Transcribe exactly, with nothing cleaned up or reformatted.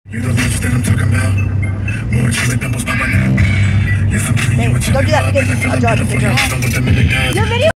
You don't understand I'm talking about. More chili pimples popping out. Yes, I'm Hey, don't do that. Because I'll draw a picture. Your video.